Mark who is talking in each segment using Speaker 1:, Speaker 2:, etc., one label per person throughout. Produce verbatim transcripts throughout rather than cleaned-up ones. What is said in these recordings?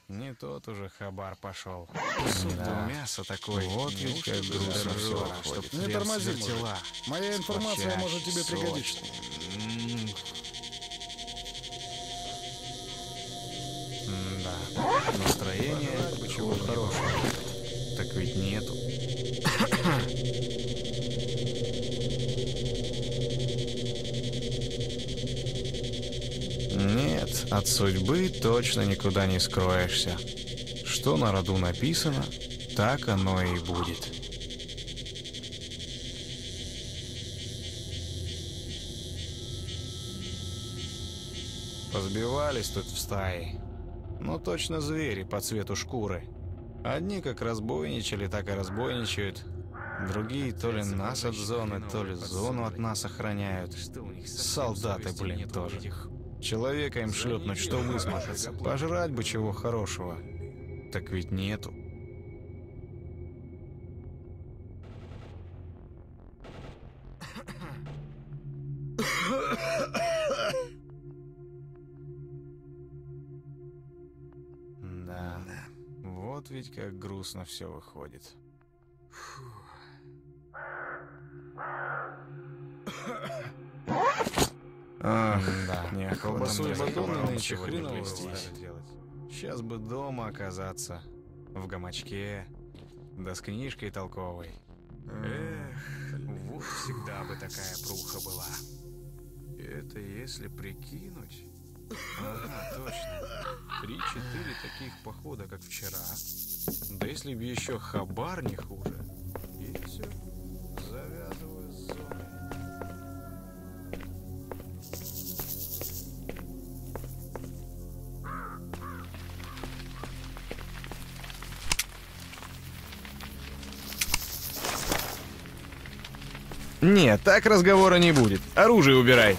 Speaker 1: Не тот уже хабар пошел. Суп да мясо такое.
Speaker 2: Вот ведь как грустно все выходит.
Speaker 3: Не тормози, мужик. Моя информация может тебе пригодиться.
Speaker 1: Да, настроение чего хорошего. Так ведь нету. Нет, от судьбы точно никуда не скроешься. Что на роду написано, так оно и будет. Позбивались тут в стае. Ну точно звери по цвету шкуры. Одни как разбойничали, так и разбойничают. Другие то ли нас от зоны, то ли зону от нас охраняют. Солдаты, блин, тоже. Человека им шлепнуть, что высмотреться. Пожрать бы чего хорошего. Так ведь нету. Да, вот ведь как грустно все выходит. Ах, да, не колбасу и батоны нынче хреново делать. Сейчас бы дома оказаться, в гамачке, да с книжкой толковой. Эх, вот всегда бы такая пруха была. Это если прикинуть... Ага, точно. Три-четыре таких похода, как вчера. Да если б еще хабар не хуже. И все, завязываю с зоной. Нет, так разговора не будет. Оружие убирай.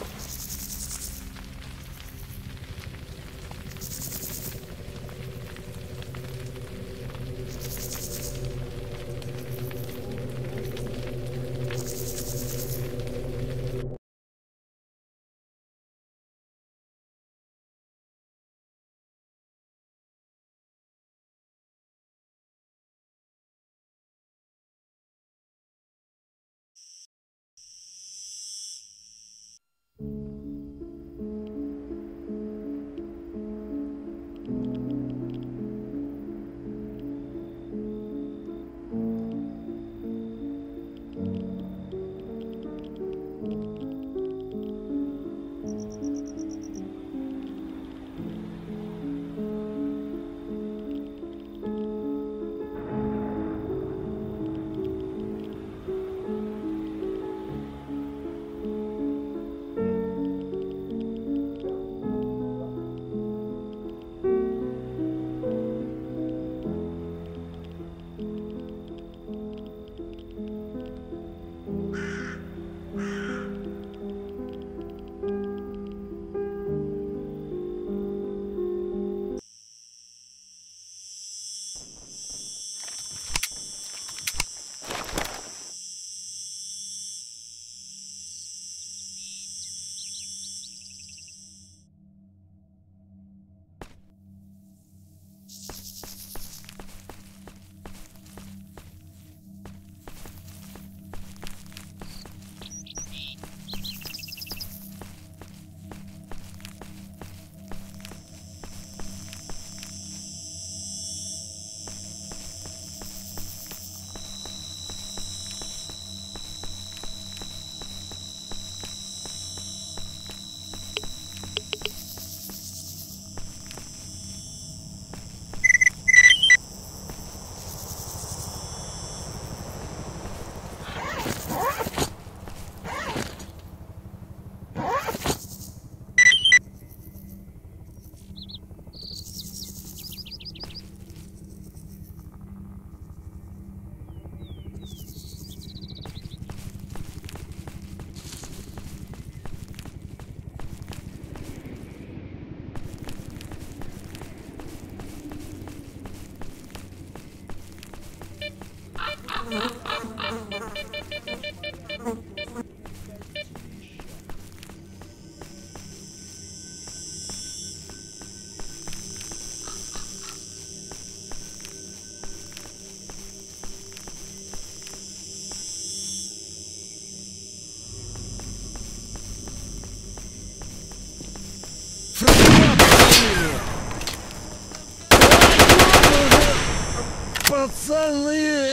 Speaker 3: Пацаны!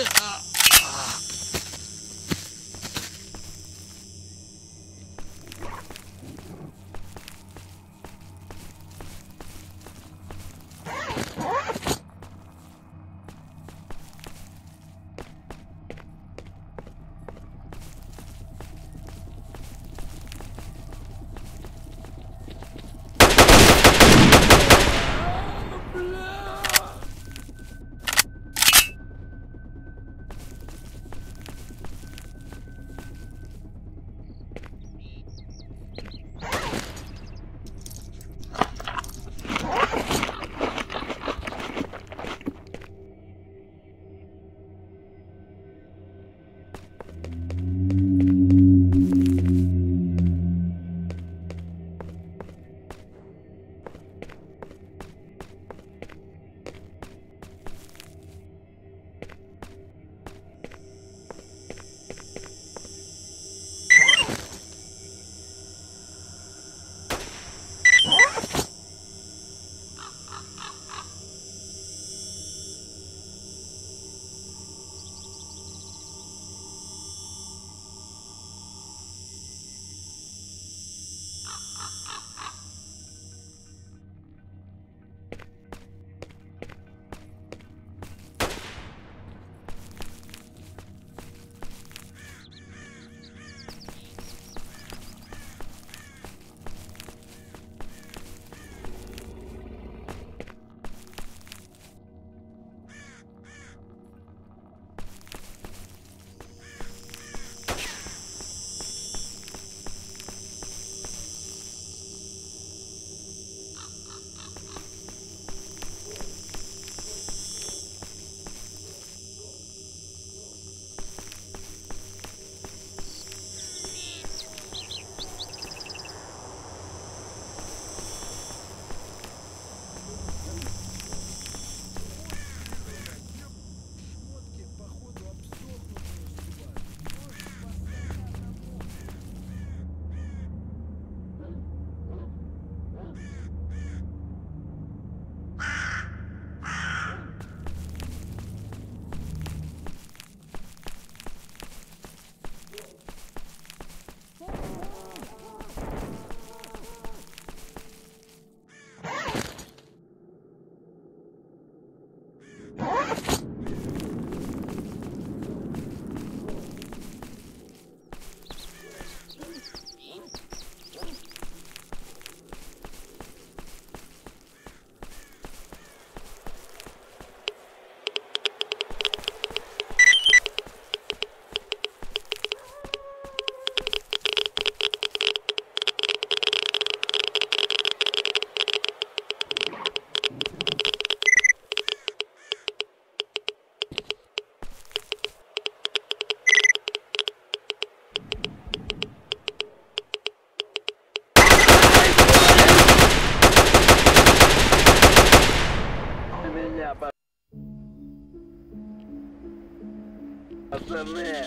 Speaker 4: Пацаны!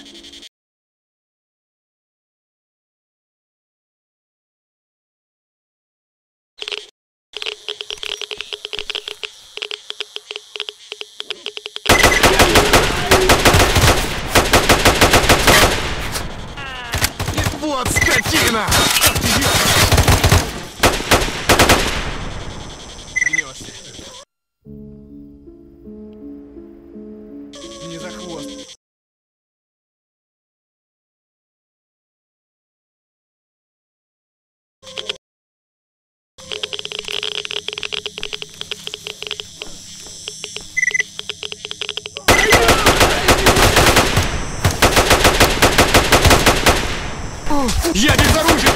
Speaker 3: Вот скотина! Не за хвост. Я безоружен!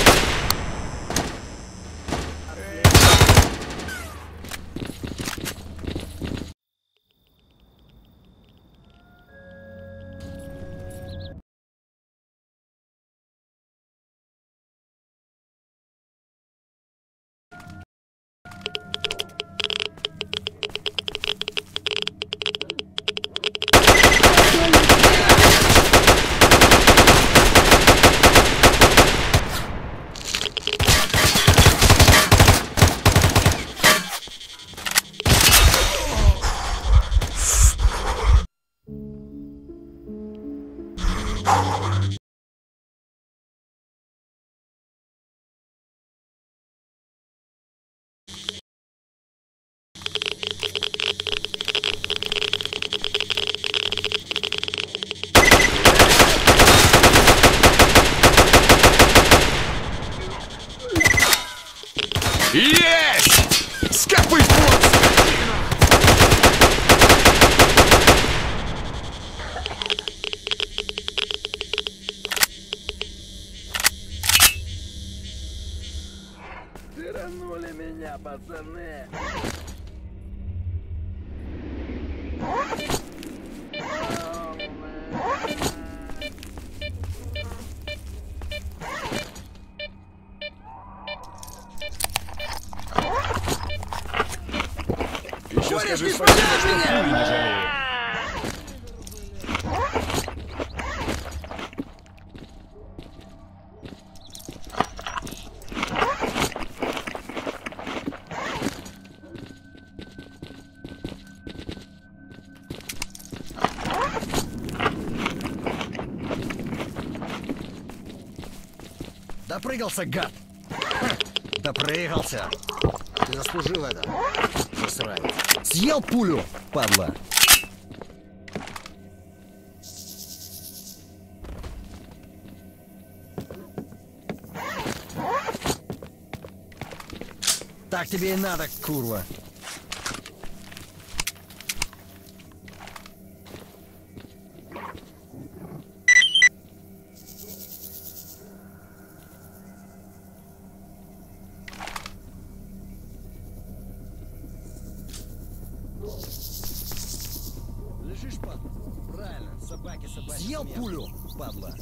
Speaker 1: Есть! Скопый фон!
Speaker 4: Тиранули меня, пацаны!
Speaker 1: Еще скажи спасибо, что пули не жалею.
Speaker 5: Допрыгался, гад! Допрыгался! Ты заслужил это, засранец. Съел пулю, падла! Так тебе и надо, курва! Лежишь, падла? Правильно, собаки, собаки. Съел пулю, падла.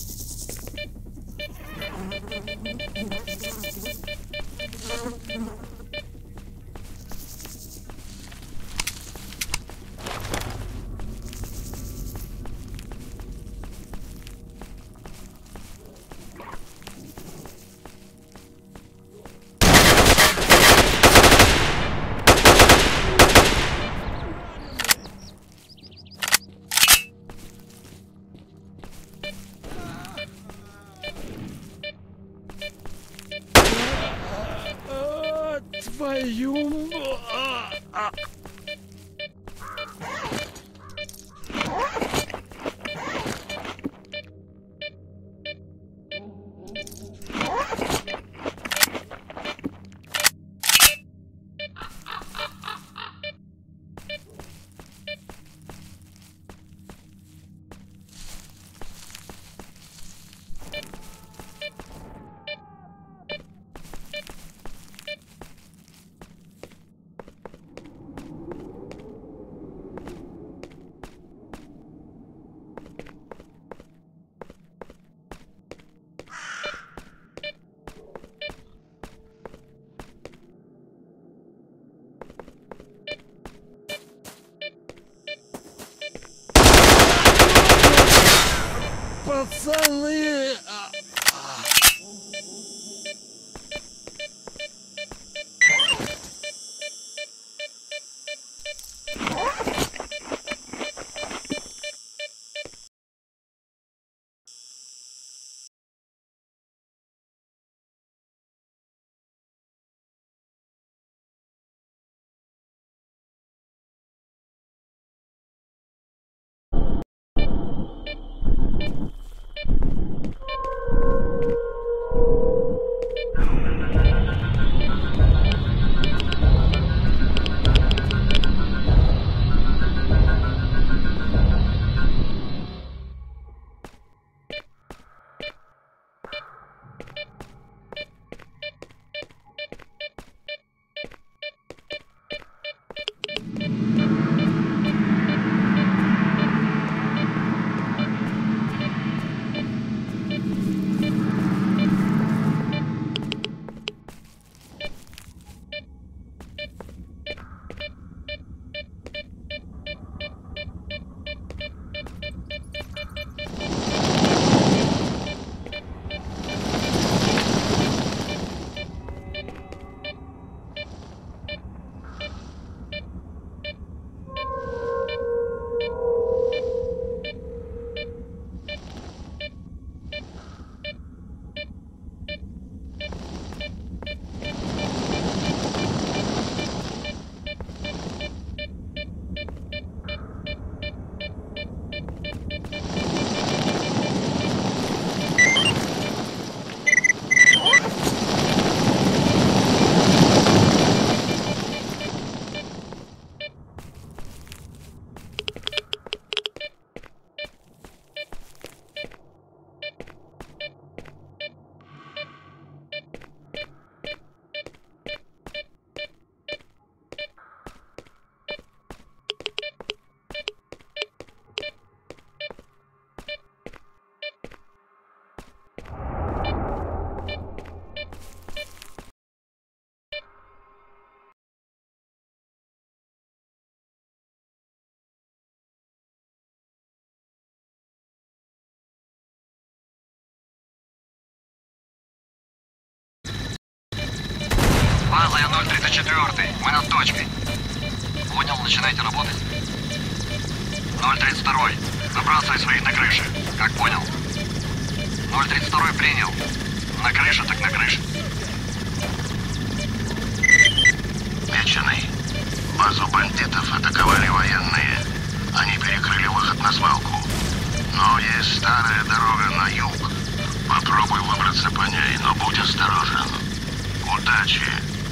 Speaker 4: Твою...
Speaker 6: четвертый, мы над точкой. Понял, начинайте работать. ноль тридцать два, забрасывай своих на крыше. Как понял? ноль тридцать два принял. На крыше так на крыше.
Speaker 7: Меченый. Базу бандитов атаковали военные. Они перекрыли выход на свалку. Но есть старая дорога на юг. Попробуй выбраться по ней, но будь осторожен. Удачи!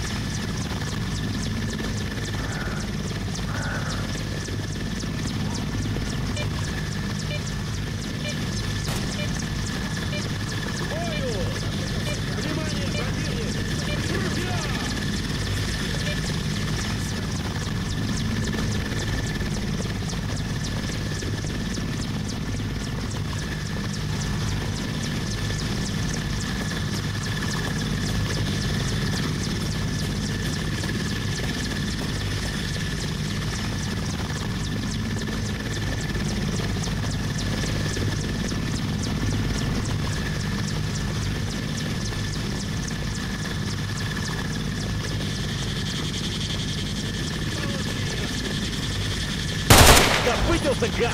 Speaker 4: Выпился гад!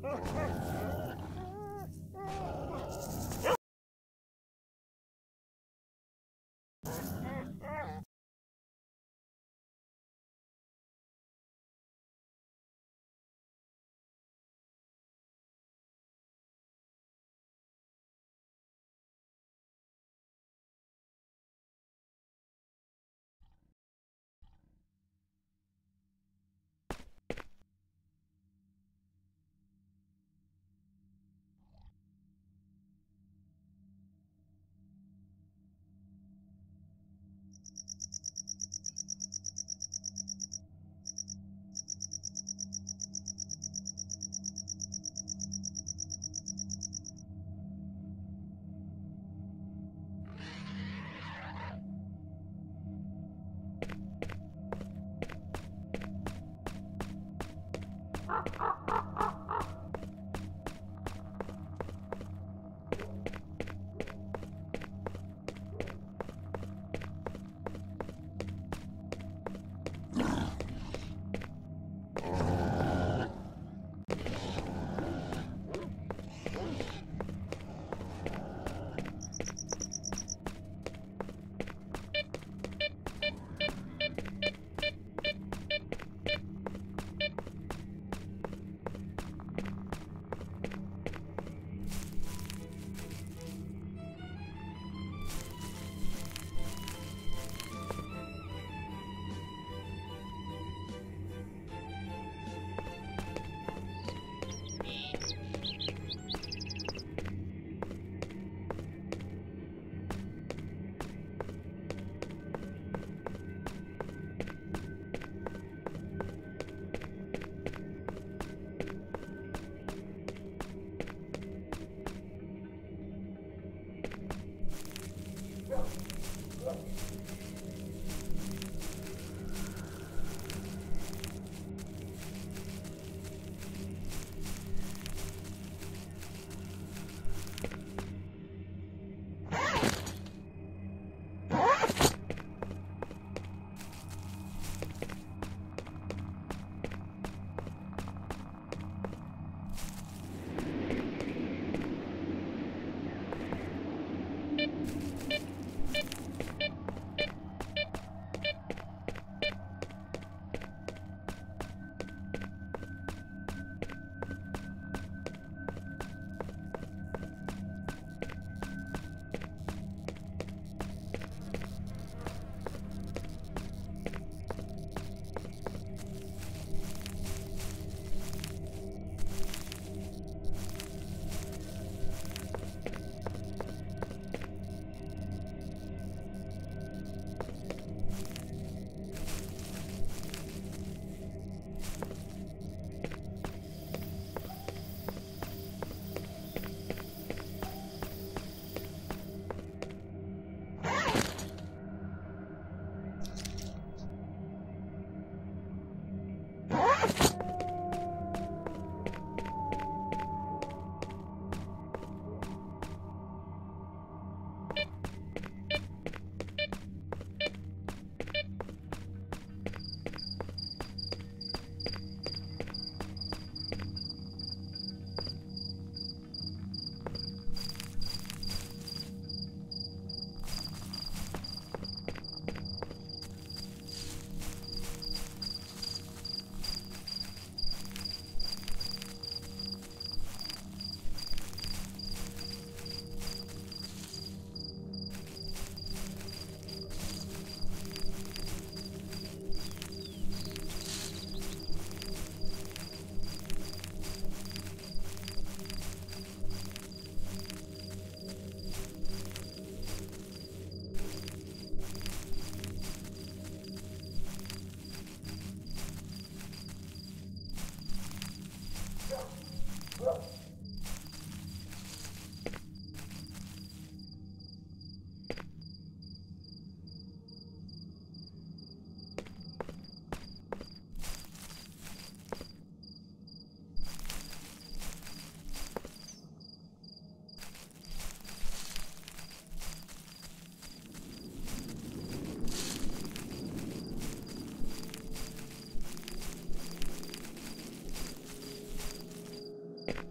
Speaker 1: Thank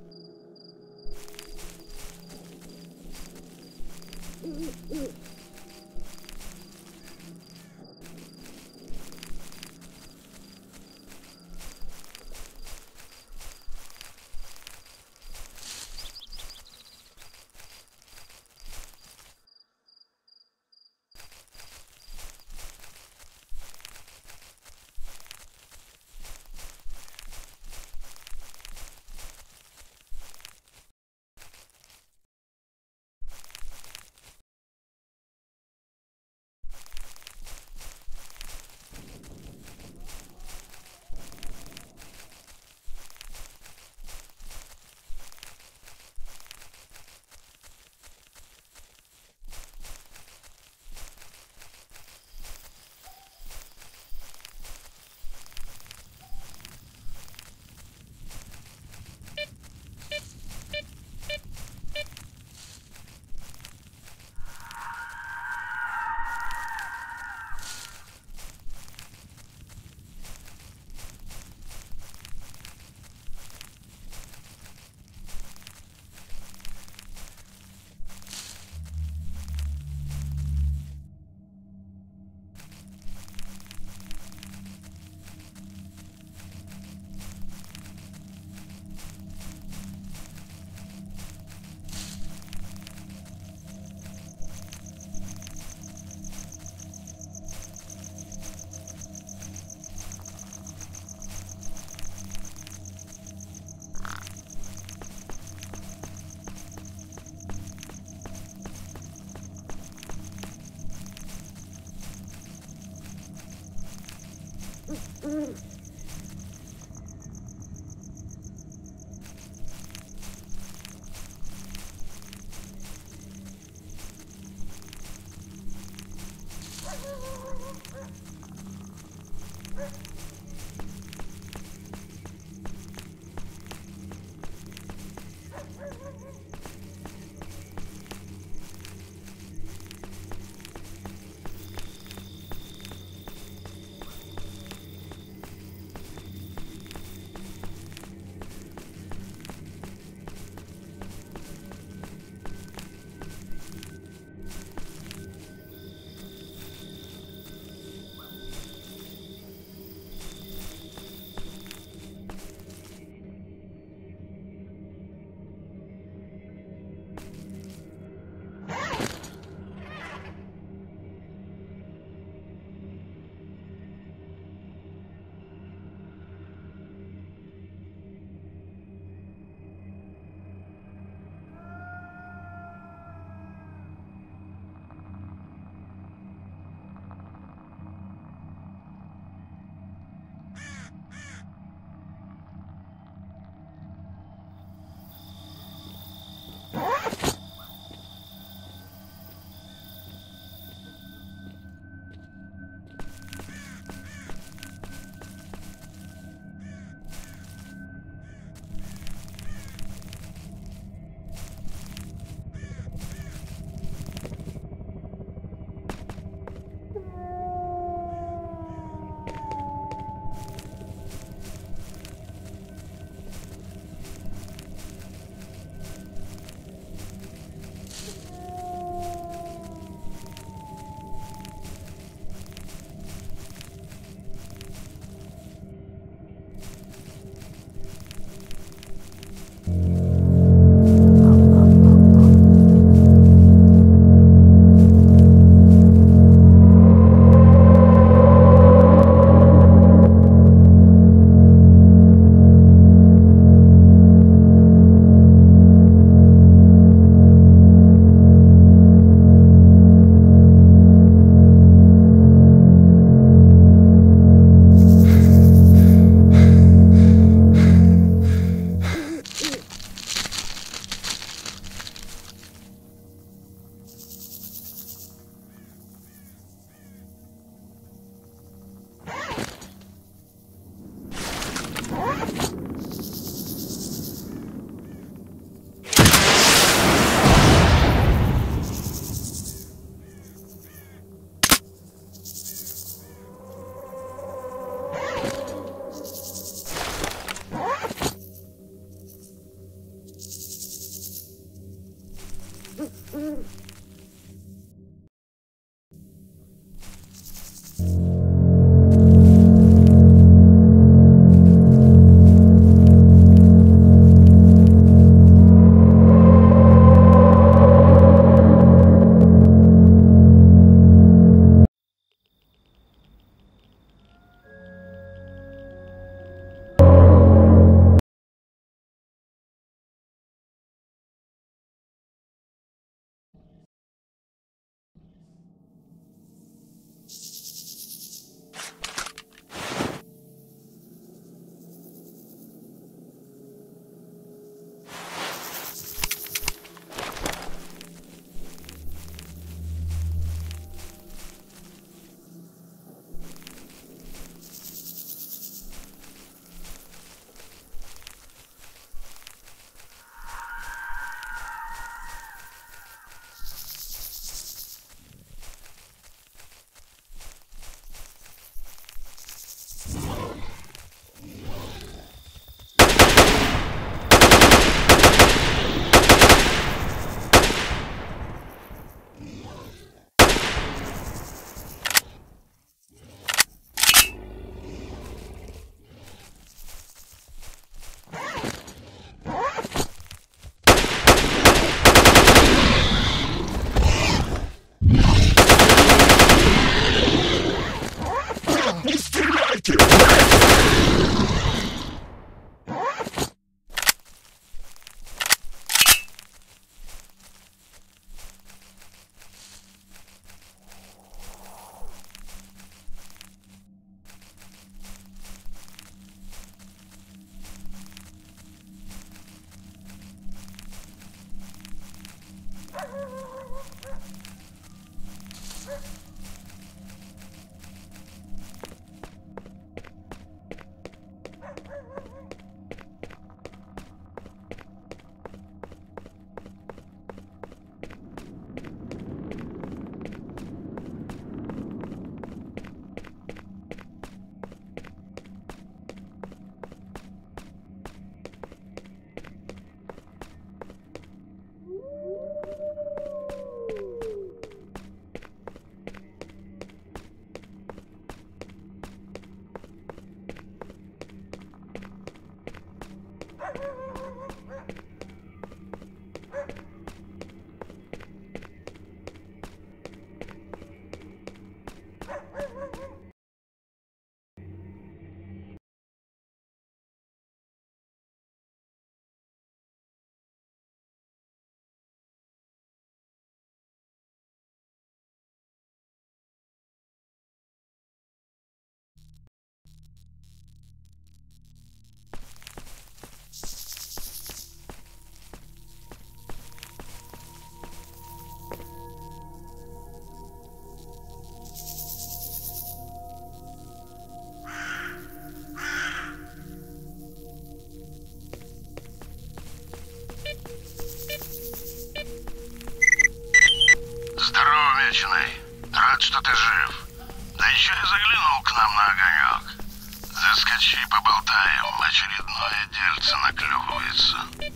Speaker 7: Здорово, Вечный. Рад, что ты жив. Да еще и заглянул к нам на огонек. Заскочи, поболтаем. Очередное дельце наклевывается.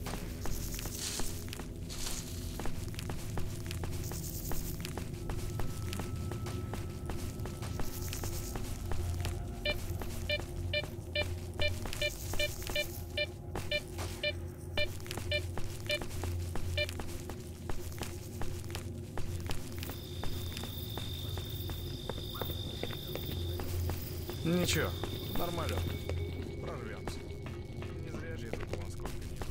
Speaker 1: Ничего, нормально. Прорвемся. Не зря же я тут вон сколько не было.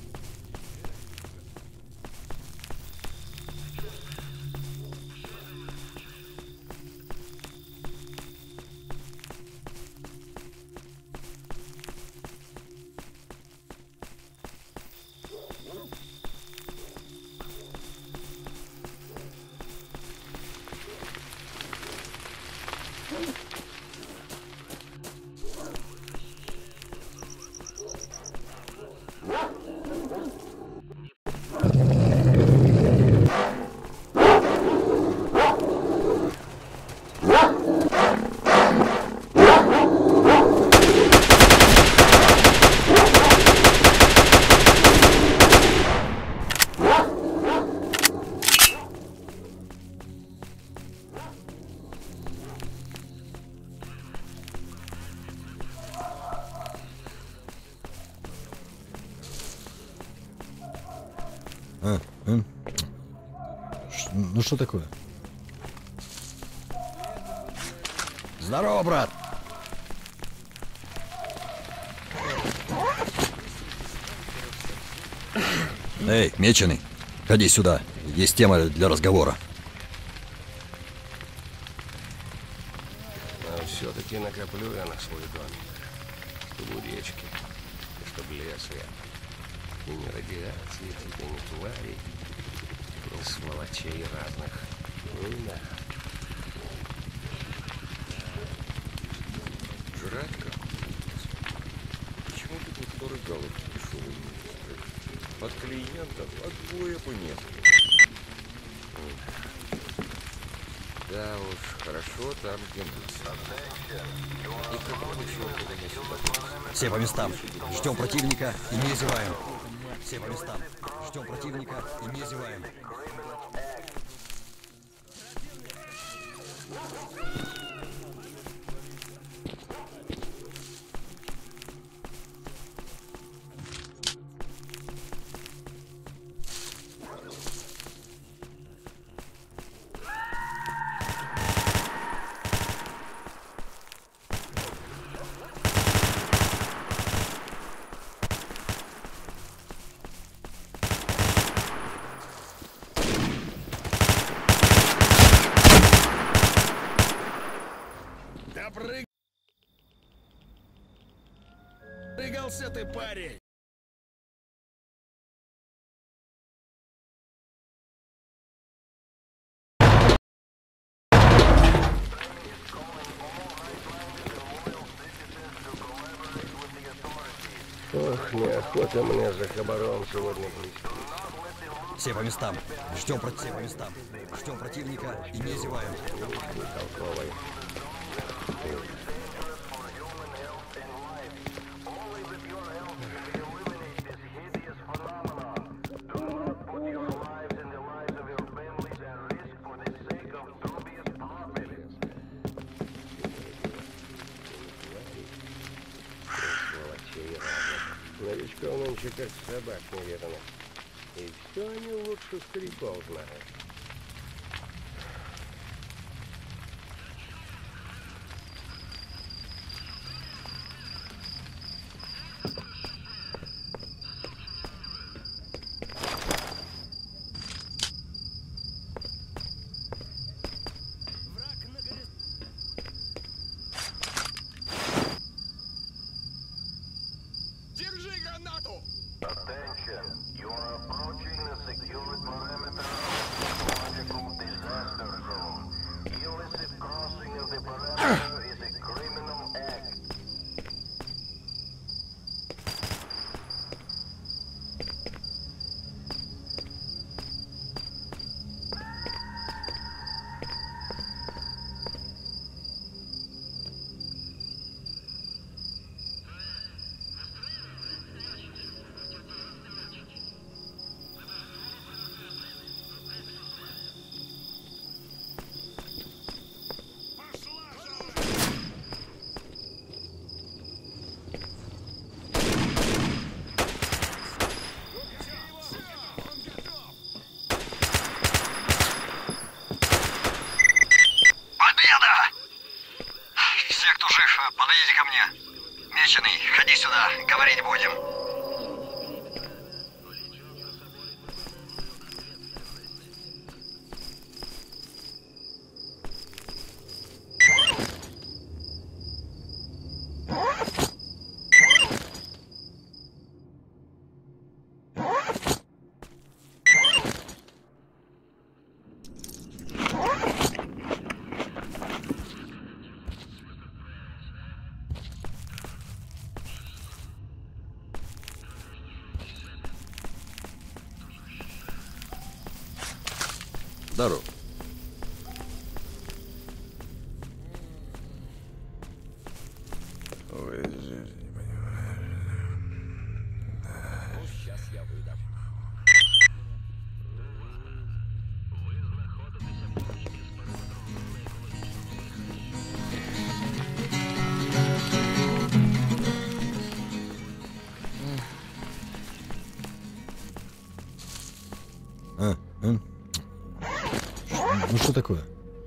Speaker 5: А, а? Ш- ну что такое? Здорово, брат! Эй, меченый, ходи сюда. Есть тема для разговора.
Speaker 8: Но все-таки накоплю я на свой домик, чтобы речки, и чтобы лес рядом. И ни радиации, тебе ни тварей, ни сволочей разных. Да. Жрать как? Почему ты тут порыгалов дешевый не устроишь? От клиентов отбоя бы нет. Да уж, хорошо там, где мы. Никого ничего туда не сюда.
Speaker 5: Все по местам. Ждем противника и не зеваем. Все по местам. Ждем противника и не зеваем.
Speaker 3: Прыгался ты, парень!
Speaker 8: Ох, неохота мне за хабаром сегодня плести.
Speaker 5: Все по местам. Ждем против... Все по местам. Ждем противника и не зеваем.
Speaker 8: Толковой. Новичков нынче как собак неведанных. И все они лучше стариков знают.
Speaker 6: Подойдите ко мне. Меченый, ходи сюда, говорить будем.
Speaker 5: Здорово.
Speaker 2: Ой, не понимаю.
Speaker 8: Ну, сейчас я выдам.
Speaker 3: А, а? Ну что такое?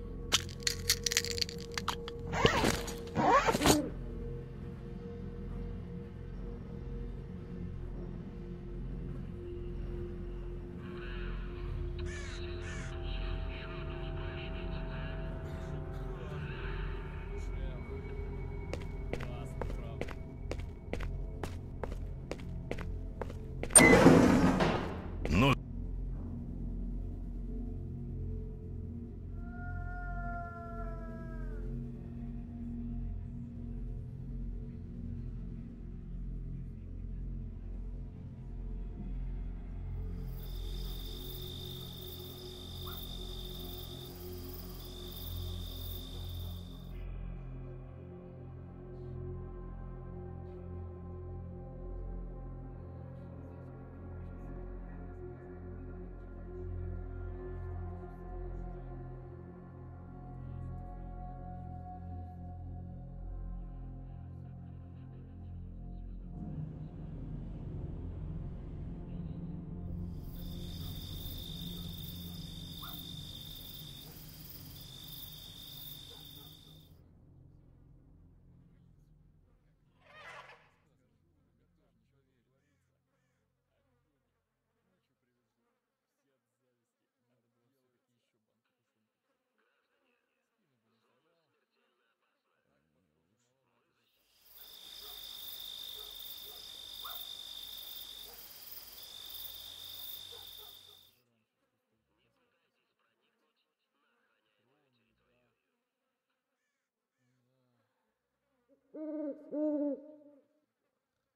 Speaker 2: Ну,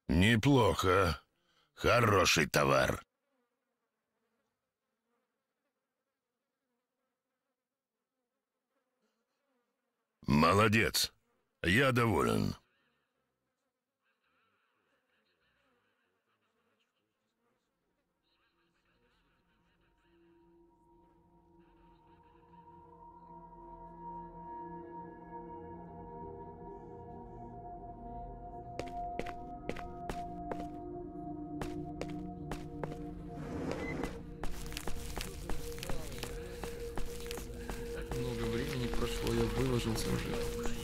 Speaker 2: Неплохо. Хороший товар. Молодец. Я доволен.
Speaker 9: Много времени прошло, я выложился уже.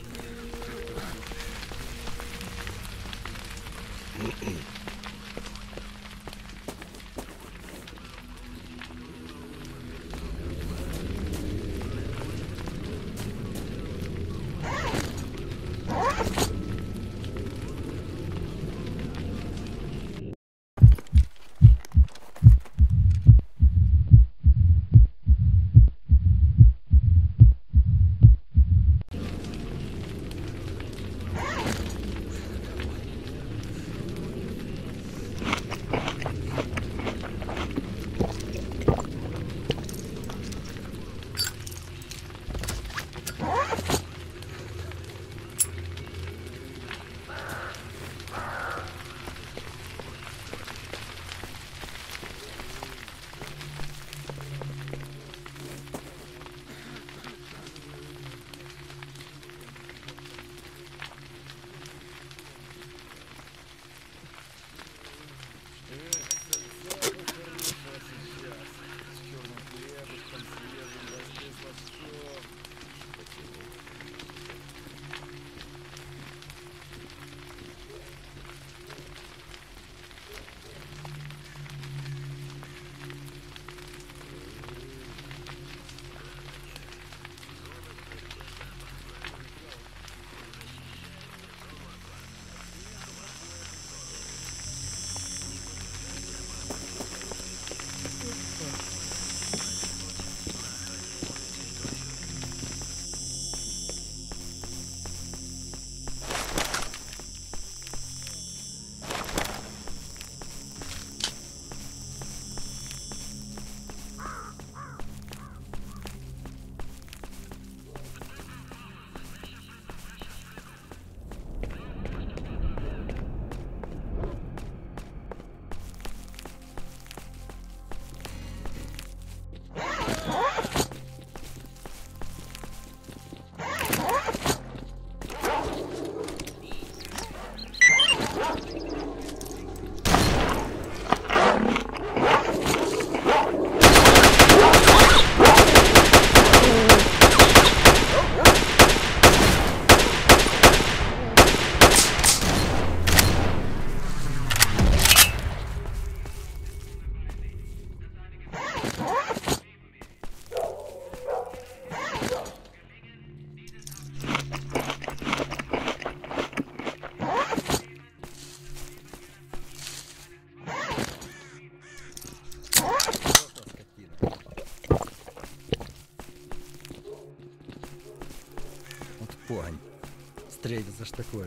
Speaker 5: Погонь. Стрейда, за ж такое.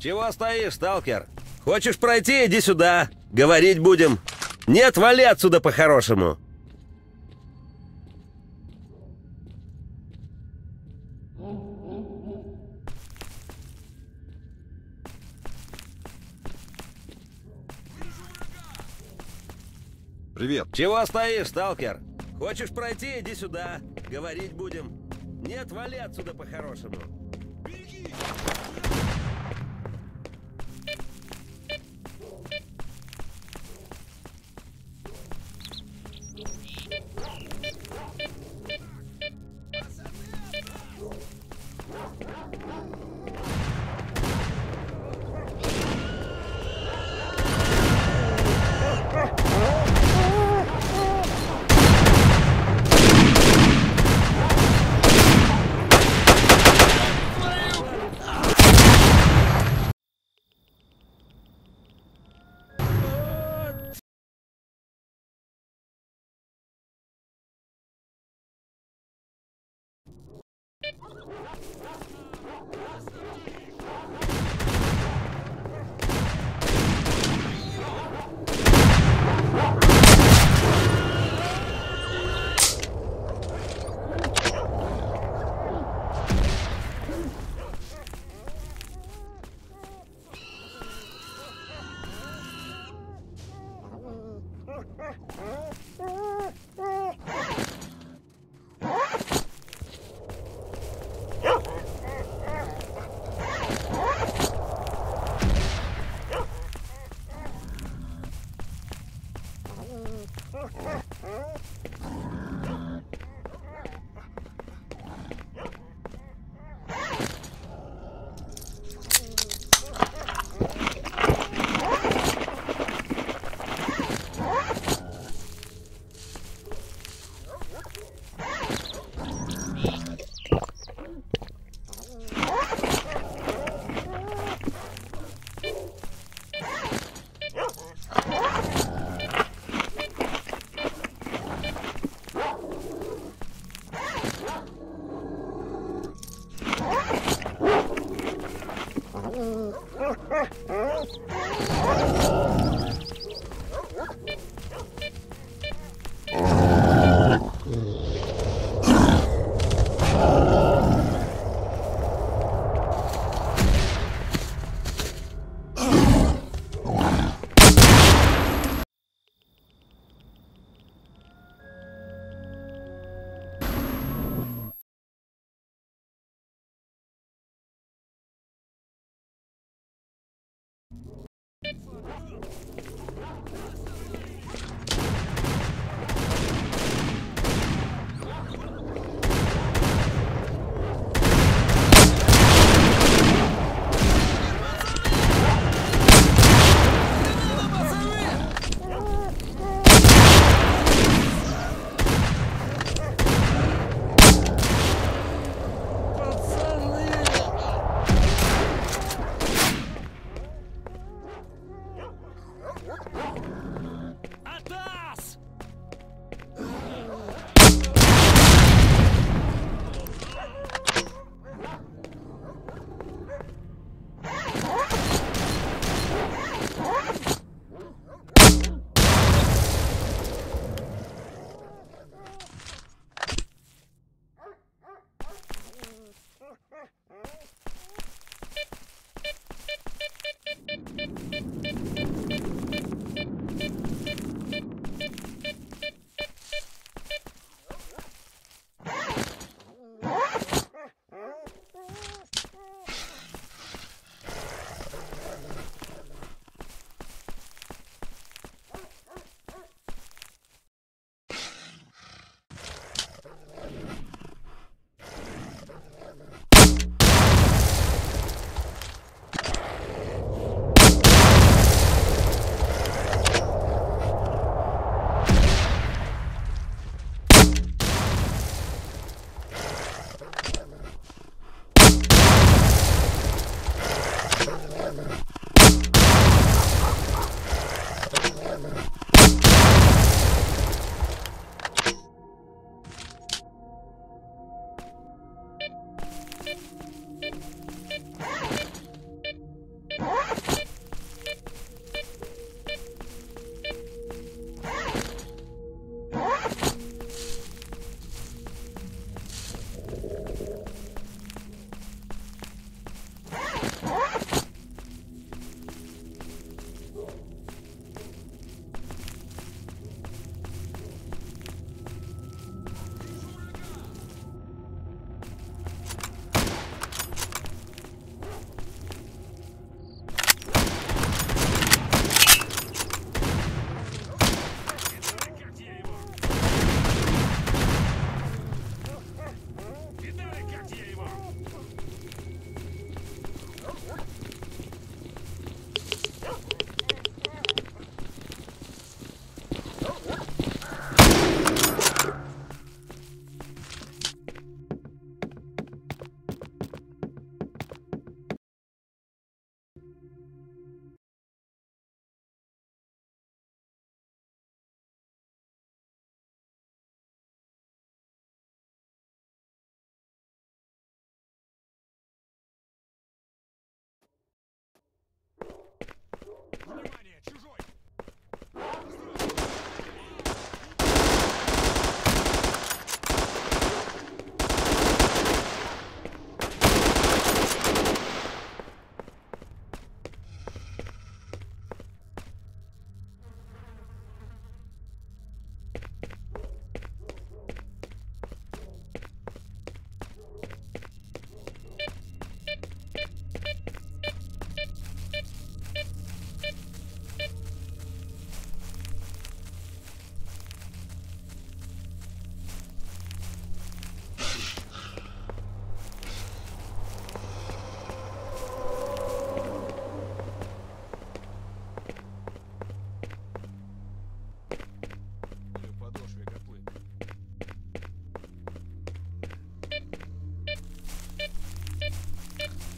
Speaker 8: Чего стоишь, сталкер? Хочешь пройти, иди сюда. Говорить будем. Нет, вали отсюда по-хорошему.
Speaker 10: Привет.
Speaker 8: Чего стоишь, сталкер? Хочешь пройти, иди сюда. Говорить будем. Нет, вали отсюда по-хорошему. Беги!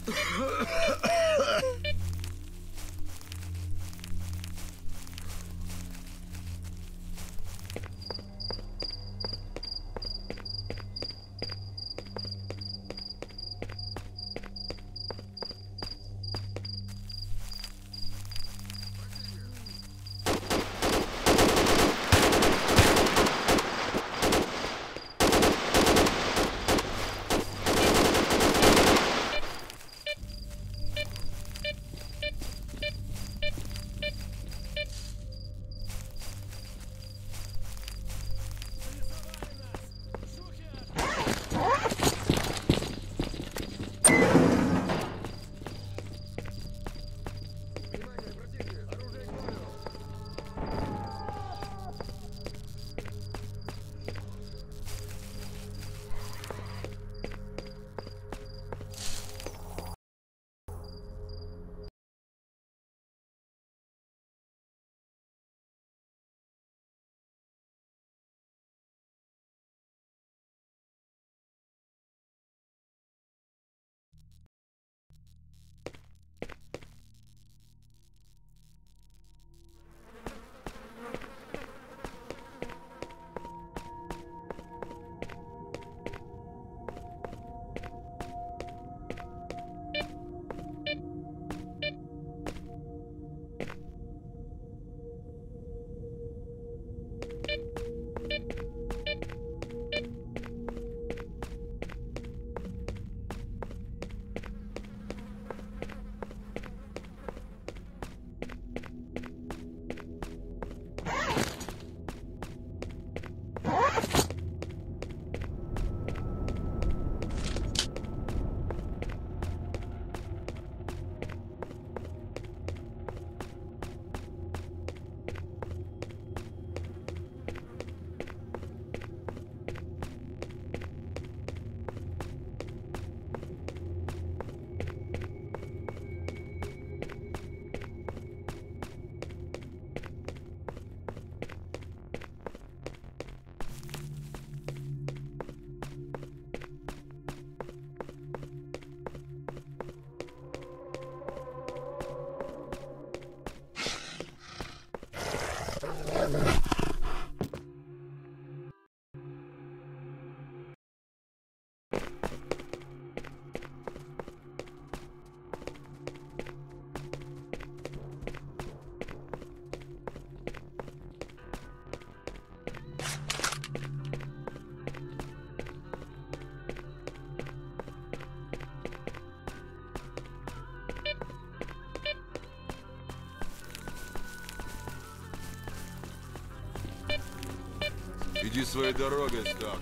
Speaker 10: Иди своей дорогой, Стак.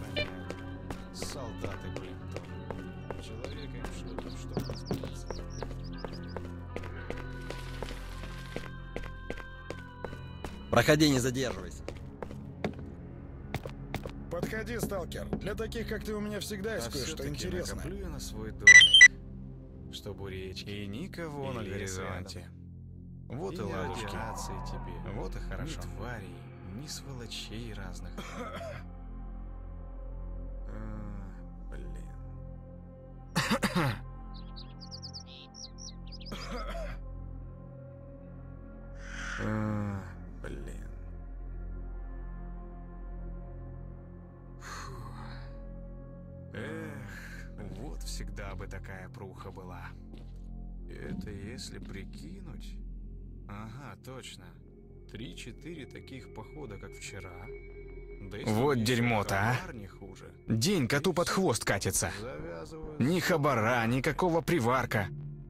Speaker 1: Солдаты, блин, тоже. Человека им что-то, что разбираться.
Speaker 5: Проходи, не задерживайся.
Speaker 3: Подходи, сталкер. Для таких, как ты, у меня всегда есть
Speaker 1: а
Speaker 3: кое-что интересное.
Speaker 1: Накоплю я на свой домик, чтобы у речки и никого и на горизонте. Рядом. Вот и, и ловушки тебе. Вот и хорошо. Ни тварей, ни сволочей разных. а, блин. а, блин. Эх, вот всегда бы такая пруха была. Это если прикинуть... Ага, точно. Три-четыре таких похода, как вчера. Да вот дерьмо-то, а! Не хуже. День коту под хвост катится. Ни хабара, никакого приварка.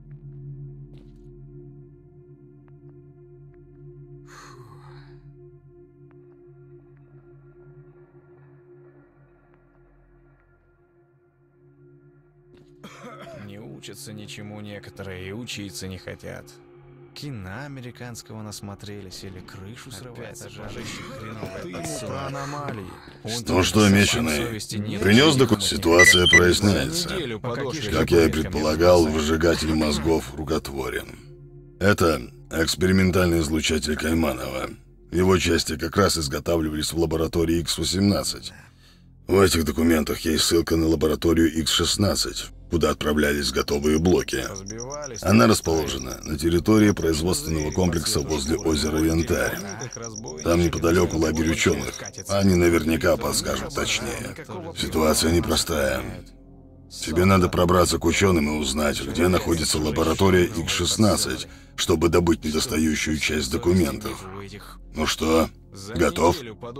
Speaker 1: Не учатся ничему некоторые и учиться не хотят. Кино американского насмотрелись или крышу срывать. Ты ему про аномалии.
Speaker 2: Что, что, меченый? Принес документ? Ситуация проясняется. Как я и предполагал, выжигатель мозгов рукотворен. Это экспериментальный излучатель Кайманова. Его части как раз изготавливались в лаборатории икс восемнадцать. В этих документах есть ссылка на лабораторию икс шестнадцать. куда отправлялись готовые блоки. Она расположена на территории производственного комплекса возле озера Янтарь. Там неподалеку лагерь ученых. Они наверняка подскажут точнее. Ситуация непростая. Тебе надо пробраться к ученым и узнать, где находится лаборатория икс шестнадцать, чтобы добыть недостающую часть документов. Ну что, готов?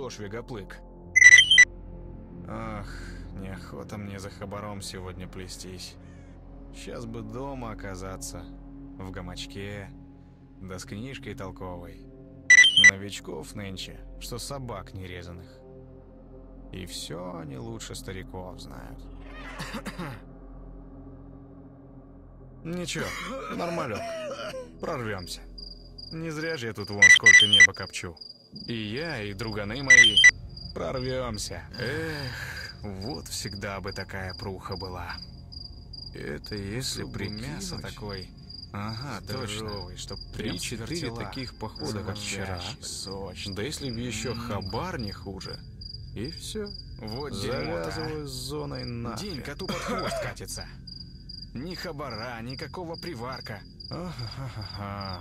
Speaker 1: Ах, неохота мне за хабаром сегодня плестись. Сейчас бы дома оказаться, в гамачке, да с книжкой толковой. Новичков нынче, что собак нерезанных. И все они лучше стариков знают. Ничего, нормалек. Прорвемся. Не зря же я тут вон сколько неба копчу. И я, и друганы мои. Прорвемся. Эх, вот всегда бы такая пруха была. Это если при мясо такой. Ага, здоровый, чтоб три-четыре таких похода, как вчера. Сочный. Да если бы еще хабар не хуже. И все. Вот завязываю с зоной нахрен. День коту под хвост катится. Ни хабара, никакого приварка. Ага-ха-ха.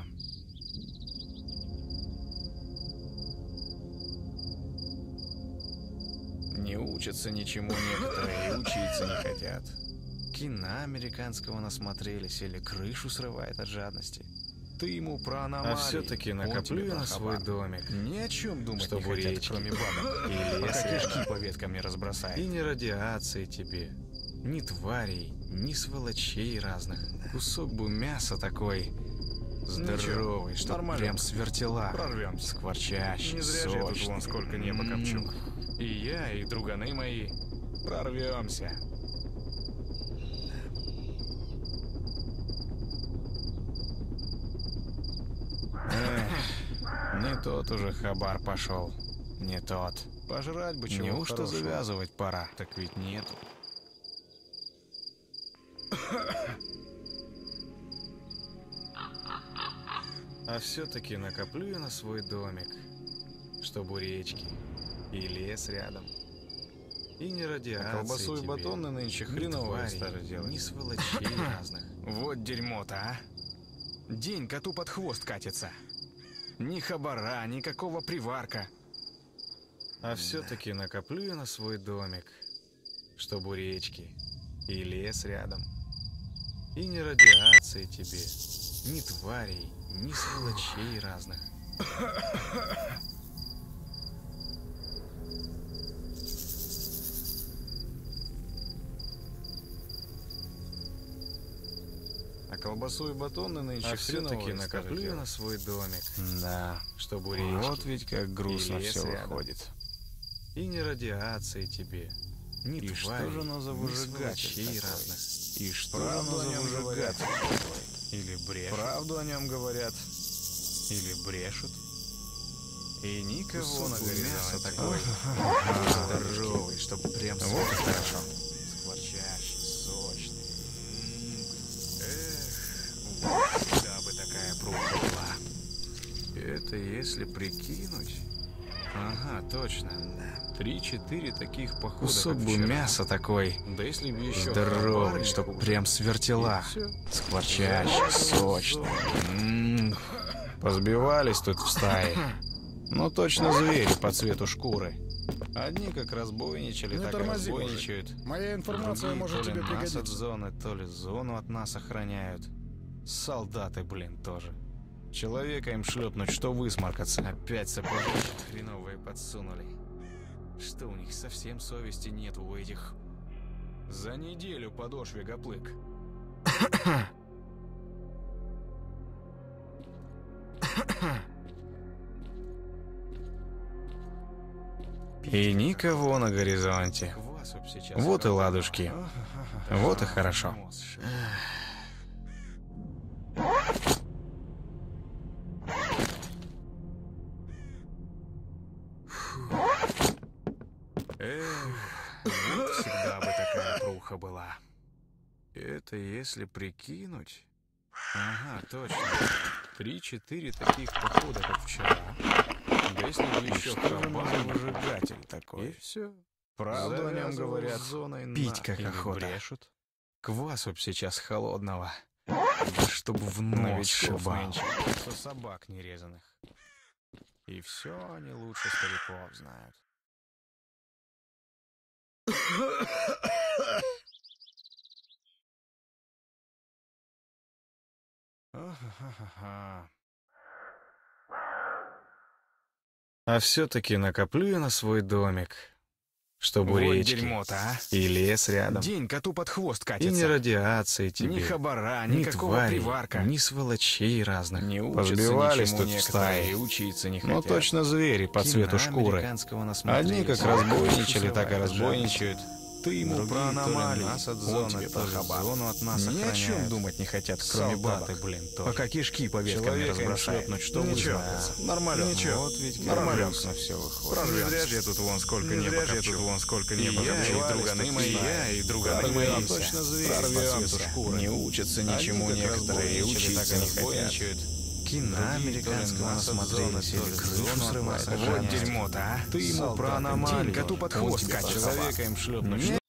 Speaker 1: Не учатся ничему некоторые и учиться не хотят. Кино американского насмотрелись или крышу срывает от жадности. Ты ему про аномалии. А все-таки накоплю я на свой домик. Ни о чем думать не хотят, кроме бабок. И лес, кишки по веткам не разбросает. И ни радиации тебе, ни тварей, ни сволочей разных. Кусок бы мяса такой здоровый, что прям с вертела. Прорвемся. Скворчащий, не зря же я тут вон сколько неба копчу. И я, и друганы мои. Прорвемся. Эх, не тот уже хабар пошел. Не тот. Пожрать бы чего. Неужто завязывать пора? Так ведь нету. А все-таки накоплю я на свой домик, чтобы у речки и лес рядом. И не радиации. А колбасу и батоны нынче хреново стали делать. Ни сволочей разных. Вот дерьмо-то, а! День коту под хвост катится. Ни хабара, никакого приварка. А все-таки накоплю я на свой домик, чтобы у речки и лес рядом. И ни радиации тебе, ни тварей, ни сволочей разных. А колбасу и батоны нынче а все-таки накоплю я на свой домик. Да, чтобы у речки. Вот ведь как грустно все выходит. И ни радиации тебе, ни и тварей, что же оно за выжигатель разных. И что же оно за выжигатель такой? Или брешут. Правду о нем говорят. Или брешут. И никого на горизонте такой здоровый, чтоб прям вот и хорошо. Скворчащий, сочный. Эх, вот всегда бы такая пруха была. Это если прикинуть. Ага, точно. Три-четыре таких похода. Кусок бы мяса такой. Да если бы еще здоровый, чтоб прям с вертела. Скворчащий, сочный. М-м-м. Позбивались тут в стае. Ну точно звери по цвету шкуры. Одни как разбойничали, так и разбойничают.
Speaker 3: Моя информация
Speaker 1: другие,
Speaker 3: может тебе пригодиться.
Speaker 1: От зоны, то ли зону от нас охраняют. Солдаты, блин, тоже. Человека им шлепнуть, что высморкаться. Опять сапожища хреновые подсунули. Что у них совсем совести нет у этих. За неделю подошве гоплык. И никого на горизонте. Вот и ладушки. Вот и хорошо. Эх, вот всегда бы такая пруха была. Это если прикинуть. Ага, точно. Три-четыре таких похода, как вчера. Да если бы еще хабар-выжигатель такой. И все. Правду о нем говорят. Пить как охота. Брешут. Квасу б сейчас холодного. Чтоб в нос шибал. Со собак нерезанных. И все они лучше стариков знают. Ага. А все-таки накоплю я на свой домик, чтобы вот речки дерьмо-то, а? И лес рядом. День коту под хвост катится. И ни радиации тебе, ни хабара, ни никакого твари, приварка, ни сволочей разных. Не позбивались тут в стае, и учиться не хотят. Ну точно звери по цвету шкуры. Одни как разбойничали, так и разбойничают. Ты ему другие про аномалии, нас от зоны, зону от нас ни о чем думать не хотят, кроме бабы, блин, тоже. Пока кишки по веткам разбросают, ну что ничего, нормально, ничего, вот ведь нормально на все выходит. Не зря же я тут вон сколько не зря тут вон сколько не покопчу. И друганы мои, я, и друганы мои, точно звери, не учатся ничему некоторые, и учиться не хотят. Кино американского насмотрелись, или крышу срывает. Вот дерьмо-то, а? Ты ему про аномалию. День коту под хвост качает. Человека им шлепнуть.